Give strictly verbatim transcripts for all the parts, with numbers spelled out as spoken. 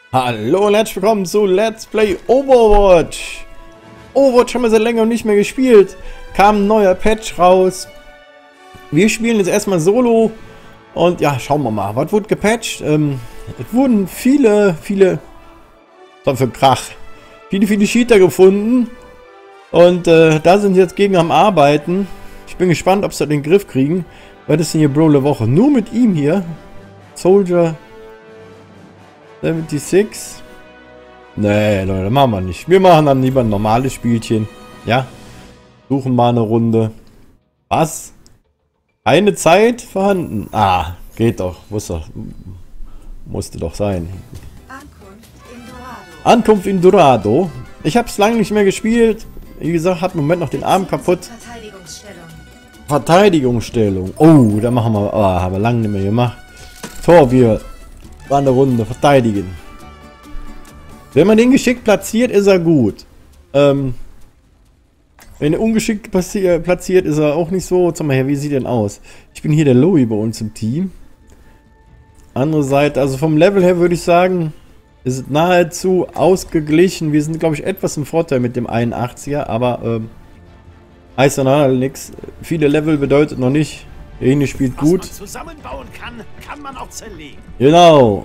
Hallo und herzlich willkommen zu Let's Play Overwatch. Overwatch haben wir seit längerem nicht mehr gespielt. Kam ein neuer Patch raus. Wir spielen jetzt erstmal Solo. Und ja, schauen wir mal. Was wurde gepatcht? Ähm, es wurden viele, viele... Was für Krach. Viele, viele Cheater gefunden. Und äh, da sind jetzt gegen am Arbeiten. Ich bin gespannt, ob sie den Griff kriegen. Was ist denn hier Brawler Woche? Nur mit ihm hier. Soldier... sechsundsiebzig. Nee, Leute, machen wir nicht. Wir machen dann lieber ein normales Spielchen. Ja. Suchen mal eine Runde. Was? Keine Zeit vorhanden. Ah, geht doch. Wusste, musste doch sein. Ankunft in Dorado. Ankunft in Dorado. Ich habe es lange nicht mehr gespielt. Wie gesagt, hat im Moment noch den Arm kaputt. Verteidigungsstellung. Verteidigungsstellung. Oh, da machen wir. Oh, haben wir lange nicht mehr gemacht. Tor, wir. War eine Runde verteidigen. Wenn man den geschickt platziert, ist er gut. Ähm, wenn er ungeschickt platziert, ist er auch nicht so. Sag mal her, wie sieht denn aus? Ich bin hier der Louis bei uns im Team. Andere Seite, also vom Level her würde ich sagen, ist es nahezu ausgeglichen. Wir sind, glaube ich, etwas im Vorteil mit dem einundachtziger, aber ähm, heißt dann halt nichts. Viele Level bedeutet noch nicht. Derjenige spielt gut. Was man zusammenbauen kann, kann man auch zerlegen. Genau.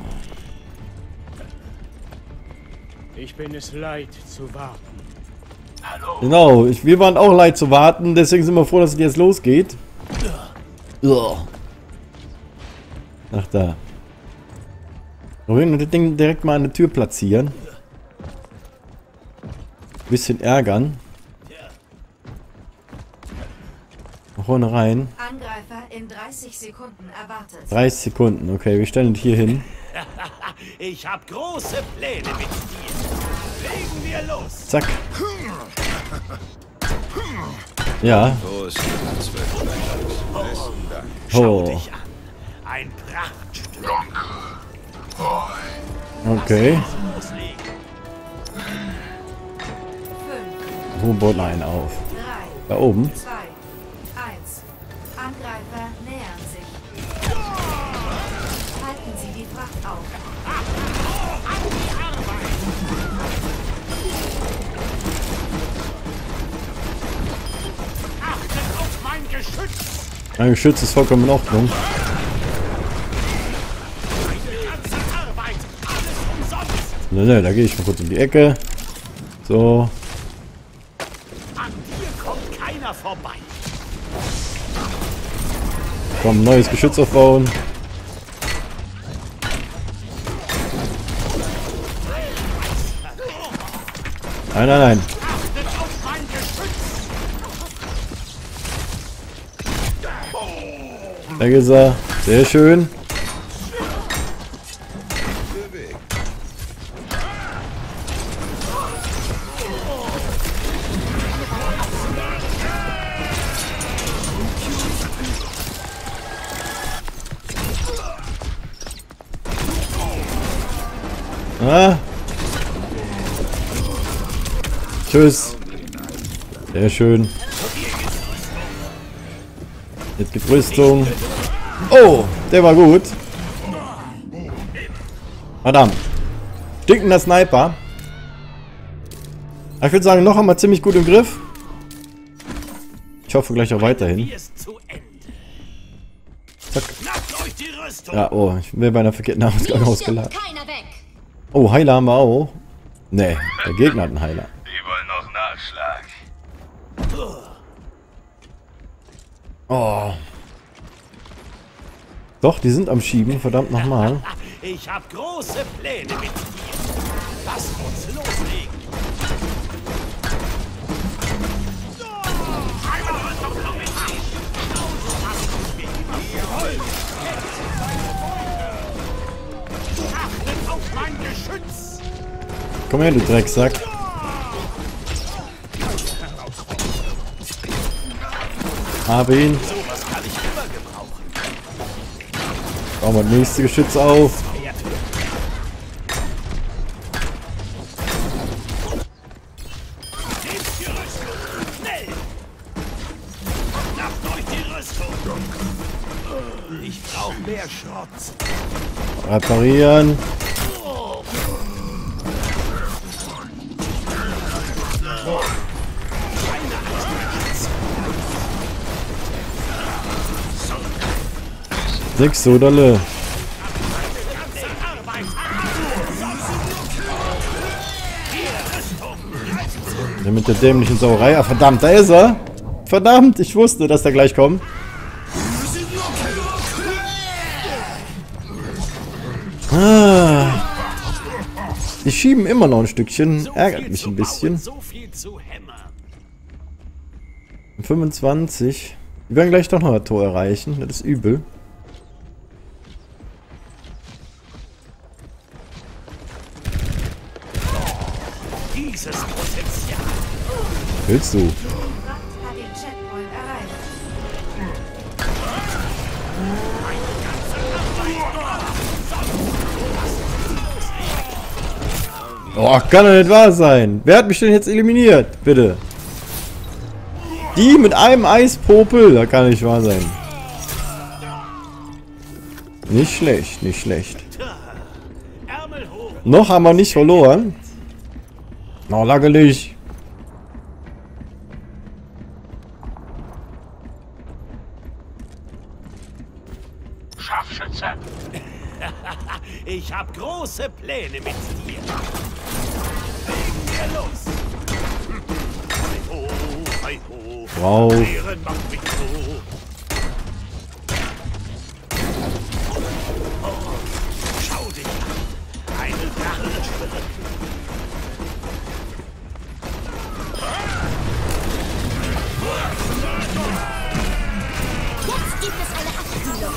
Ich bin es leid zu warten. Hallo. Genau. Ich, wir waren auch leid zu warten. Deswegen sind wir froh, dass es jetzt losgeht. Ach da. Wir werden das Ding direkt mal an der Tür platzieren. Bisschen ärgern. Vorne rein. Angreifer in dreißig Sekunden erwartet. dreißig Sekunden, okay, wir stellen das hier hin. Ich habe große Pläne mit dir. Legen wir los. Zack. Ja. Schau Oh. dich an. Ein Prachtstück. Okay. Loslegen. fünf, Wo baut einen auf? drei, Da oben. zwei, eins. Angreifer nähern sich. Halten Sie die Pracht auf. Achtet auf mein Geschütz. Mein Geschütz ist vollkommen in Ordnung. Die ganze Arbeit. Alles umsonst. Ne, ne, da gehe ich mal kurz in die Ecke. So. An dir kommt keiner vorbei. Komm, neues Geschütz aufbauen. Nein, nein, nein. Achtet auf mein Geschütz. Da ist er. Sehr schön. Ah. Tschüss. Sehr schön. Jetzt gibt Rüstung. Oh, der war gut. Verdammt. Stinkender Sniper. Aber ich würde sagen, noch haben wir ziemlich gut im Griff. Ich hoffe gleich auch weiterhin. Wie es zu Ende. Zack. Schnappt euch die Rüstung. Ja, oh, ich bin bei einer verkehrten Ausgang ausgeladen. Keiner weg. Oh, Heiler haben wir auch. Nee, der Gegner hat einen Heiler. Die wollen noch Nachschlag. Oh. Doch, die sind am Schieben, verdammt nochmal. Ich habe große Pläne mit dir. Lass uns loslegen. Achtet auf mein Geschütz. Komm her, du Drecksack. Habe ihn. Sowas kann ich immer gebrauchen. Bauen wir das nächste Geschütz auf. Nehmt die Rüstung. Schnell. Schnappt euch die Rüstung. Ich brauche mehr Schrott. Reparieren. Nix so dolle. Der mit der dämlichen Sauerei. Ah, verdammt, da ist er. Verdammt, ich wusste, dass der gleich kommt. Ah. Die schieben immer noch ein Stückchen. Ärgert mich ein bisschen. fünfundzwanzig. Wir werden gleich doch noch ein Tor erreichen. Das ist übel. Dieses Potenzial. Willst du? Die Fracht hat den Checkpoint erreicht. Oh, kann doch nicht wahr sein. Wer hat mich denn jetzt eliminiert? Bitte. Die mit einem Eispopel. Da kann nicht wahr sein. Nicht schlecht, nicht schlecht. Ärmel hoch. Noch haben wir nicht verloren. Noch lange nicht. Scharfschütze. Ich habe große Pläne mit dir. Legen wir los. Hei ho, hei ho. Wow. Ehren macht mich so. Oh, schau dich an. Eine Drachenschwere. Jetzt gibt es eine Abkühlung.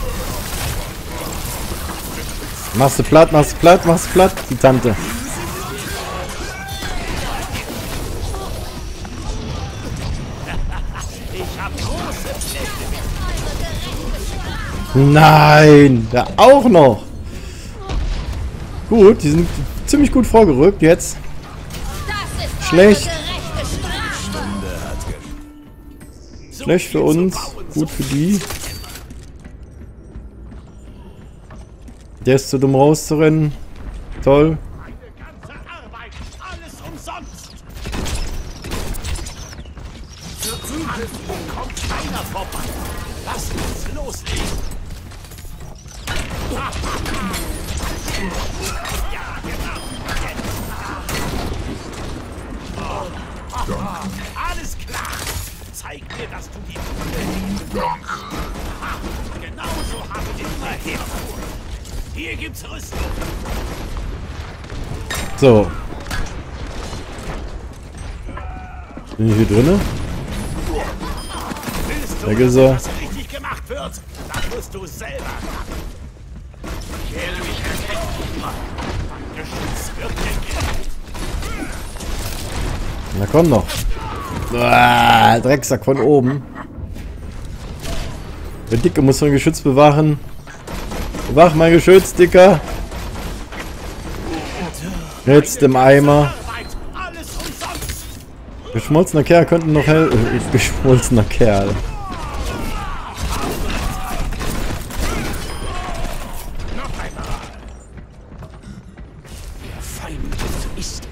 Machst du platt, machst du platt, machst du platt, die Tante. Ich habe große Pläne mit Nein, da auch noch. Gut, die sind ziemlich gut vorgerückt jetzt. Das ist Schlecht. eine gerechte Strafe. so Schlecht für viel zu uns, bauen, gut so für viel die. zu hämmern. Der ist zu dumm rauszurennen. Toll. Meine ganze Arbeit, alles umsonst. Zur Zukunft kommt keiner vorbei. Lasst uns loslegen. Ja, genau. Alles klar. Zeig mir, dass du die Brille Danke. genauso habe ich immer hervor. Hier gibt's Rüstung. So. Bin ich hier drinne? Willst du, Weg ist er. dass richtig gemacht wird? Dann musst du selber machen. Ich werde mich erkennen. Mein Geschütz wird gekillt. Na komm noch. Ah, Drecksack von oben. Der Dicke muss sein Geschütz bewachen. Bewach mein Geschütz, Dicker. Jetzt im Eimer. Arbeit, alles umsonst. Geschmolzener Kerl könnten noch helfen. Äh, geschmolzener Kerl. Noch einmal. Der Feind ist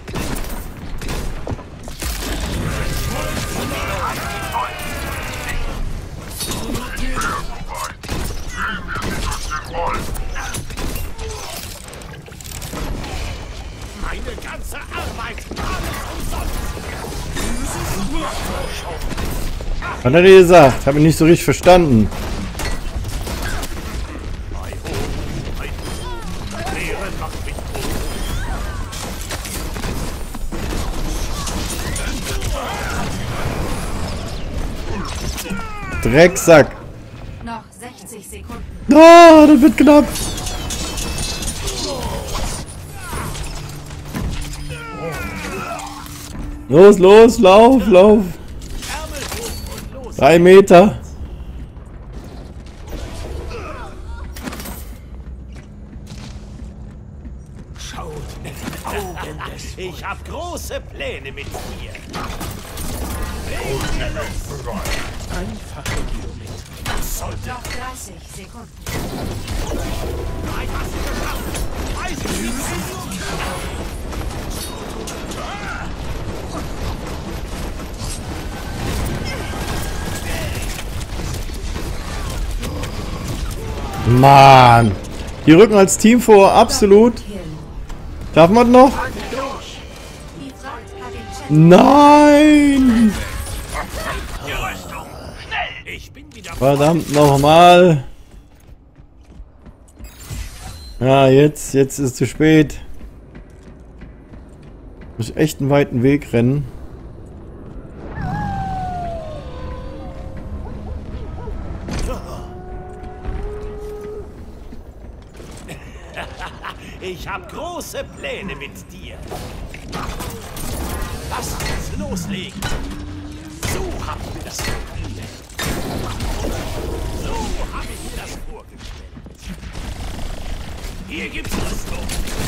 meine ganze Arbeit, alles umsonst. Was hat er dir gesagt? Hab ich nicht so richtig verstanden. Hei ho, hei ho. Ehren macht mich tot. Drecksack. Noch sechzig Sekunden. Ah, das wird knapp. Los, los, lauf, lauf. Ärmel hoch und los. Drei Meter. Schaut in die Augen des Ich hab große Pläne mit dir. Legen wir los. Einfache Geometrie. Das sollte Noch dreißig Sekunden. ein was geschafft. Weiß ich nicht. Mann. Die rücken als Team vor, absolut. Darf man noch? Die Fracht hat den Chat. Nein! Gerüstung! Schnell! Ich bin wieder Verdammt nochmal. Ja, jetzt, jetzt ist es zu spät. Muss ich echt einen weiten Weg rennen. Ich habe große Pläne mit dir. Lass uns loslegen. So hab ich mir das vorgestellt. So hab ich mir das vorgestellt. Hier gibt's Rüstung.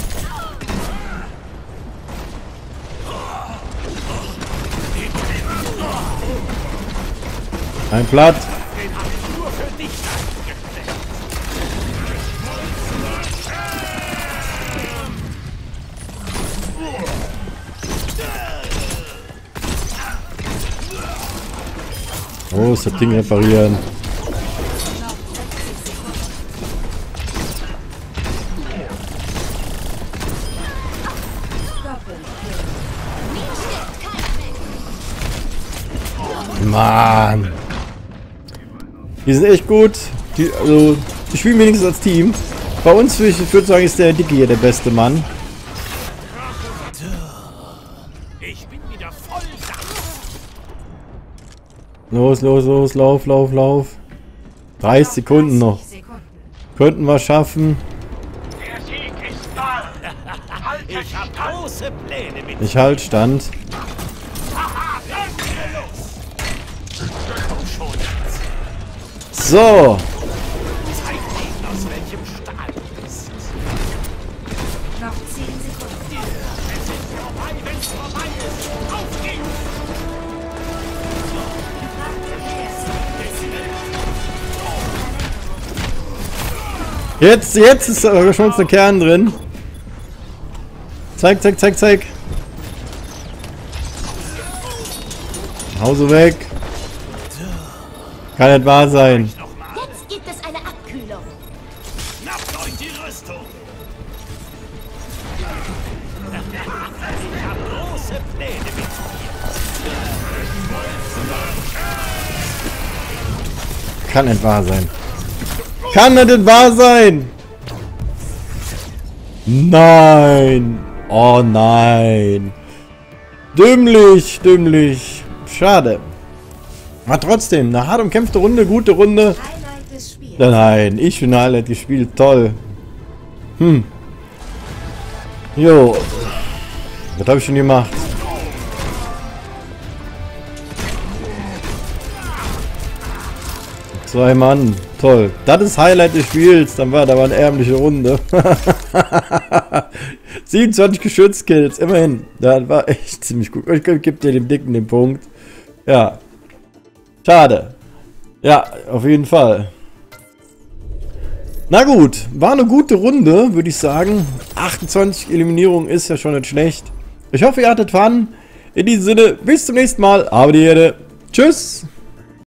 Ein Blatt. Den hab ich nur für dich eingestellt. Oh, das Ding reparieren. Mann. Die sind echt gut. Die, also, die spielen wenigstens als Team. Bei uns, ich würde sagen, ist der Dicke hier der beste Mann. Ich bin wieder voll da. Los, los, los, lauf, lauf, lauf. dreißig Sekunden noch. Sekunden. Könnten wir schaffen. Der Sieg ist da. Ich habe große Pläne mit Ich halt Stand. Haha, dann wieder los. Komm schon jetzt. So. Zeig ihnen, aus welchem Stahl du bist. Noch zehn Sekunden. Es ist vorbei, wenn's vorbei ist. Auf geht's. Die Fracht verkehrt. Jetzt, jetzt ist aber schon der Kern drin. Zeig, zeig, zeig, zeig. Hause weg. Kann nicht wahr sein. Nochmal. Jetzt gibt es eine Abkühlung. Schnappt euch die Rüstung. Ich habe große Pläne mit dir. Kann nicht wahr sein. Kann nicht wahr sein. Nein. Oh nein. Dümmlich, dümmlich. Schade. Aber trotzdem, eine hart umkämpfte Runde, gute Runde. Highlight des Spiels. Nein, ich bin Highlight gespielt, toll. Hm. Jo. Was habe ich schon gemacht? Zwei Mann, toll. Das ist Highlight des Spiels. Dann war da war eine ärmliche Runde. siebenundzwanzig Geschützkills, immerhin. Das war echt ziemlich gut. Ich gebe dir dem Dicken den Punkt. Ja. Schade. Ja, auf jeden Fall. Na gut, war eine gute Runde, würde ich sagen. achtundzwanzig Eliminierungen ist ja schon nicht schlecht. Ich hoffe, ihr hattet Fun. In diesem Sinne, bis zum nächsten Mal. Aber die Erde. Tschüss.